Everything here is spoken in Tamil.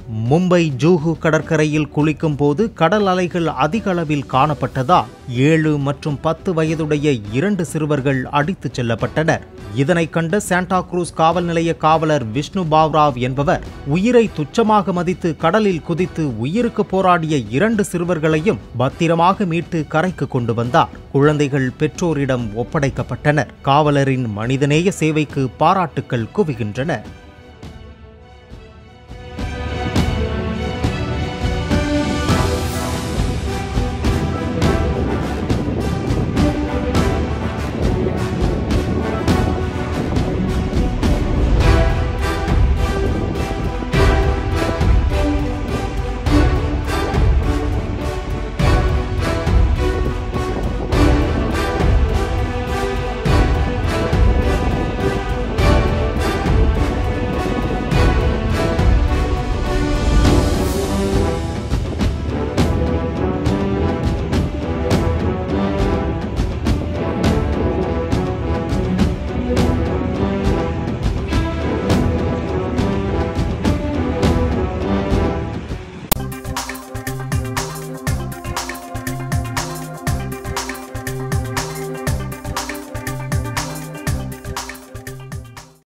மும்பை ஜூஹு கடற்கரையில் குளிக்கும் போது கடல் அலைகள் அதிக அளவில் காணப்பட்டதால் 7 மற்றும் 10 வயதுடைய 2 சிறுவர்கள் அடித்துச் செல்லப்பட்டனர். இதனை கண்ட சாண்டா குரூஸ் காவல் நிலைய காவலர் விஷ்ணு பாவ்ராவ் என்பவர் உயிரை துச்சமாக மதித்து கடலில் குதித்து உயிருக்கு போராடிய 2 சிறுவர்களையும் பத்திரமாக மீட்டு கரைக்கு கொண்டு வந்தார். குழந்தைகள் பெற்றோரிடம் ஒப்படைக்கப்பட்டனர். காவலரின் மனிதநேய சேவைக்கு பாராட்டுக்கள் குவிகின்றன.